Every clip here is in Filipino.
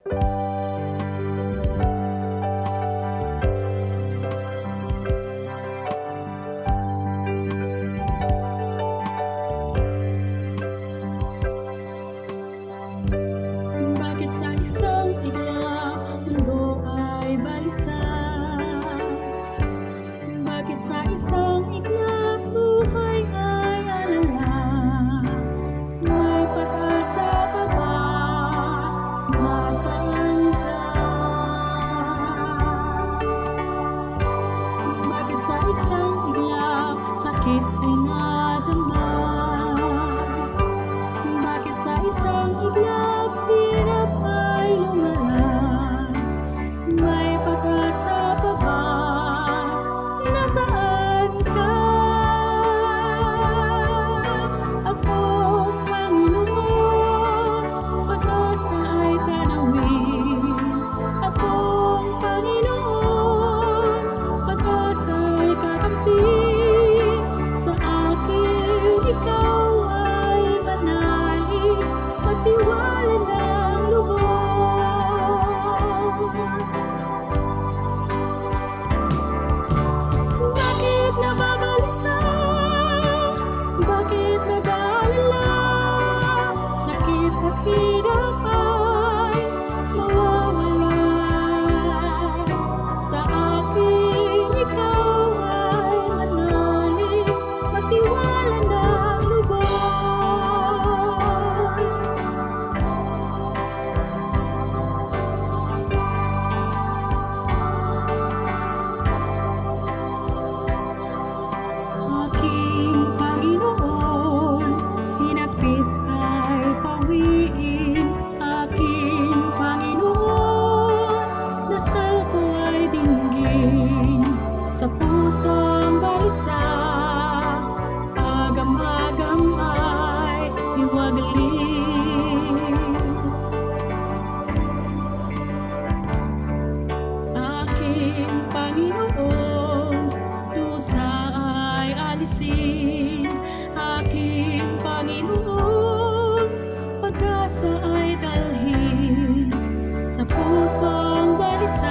Bakit sa isang iglap mundo ay balisa? Bakit sa isang iglap buhay ay alala? May pag-asa pa ba? Nasaan ka? Bakit sa isang iglap sakit ay nadama? Bakit sa isang iglap hirap ay lumala? May pag-asa pa ba? Nasaan ka? Akong Panginoon, pag-asa ay tanawin. Akong Panginoon, pag-asa ay kakampi. Sa akin ikaw ay manalig, magtiwala ng lubos. Bakit nababalisa? Bakit nag-aalala? Sakit at hirap ay mawawala. Sa akin ikaw ay manalig, magtiwala ng lubos. Aking Panginoon, hinagpis ay pawiin. Aking Panginoon, dasal ko ay dinggin. Sa pusong balisa, agam-agam ay iwaglit. Aking Panginoon, dusa ay alisin. Aking Panginoon, pag-asa ay dalhin. Sa pusong balisa,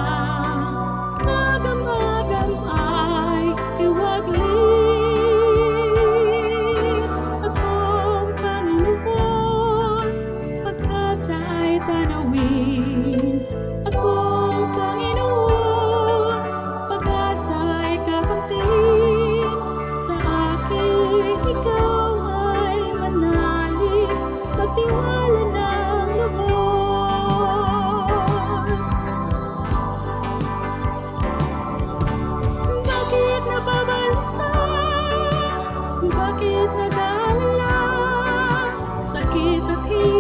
agam-agam ay iwaglit. Akong Panginoon, pag-asa ay tanawin. Akong Panginoon, pag-asa ay kakamtin. Sa akin ikaw ay manalig, magtiwala ng lubos. Bakit nababalisa? Bakit nag-aalala? Sakit at hirap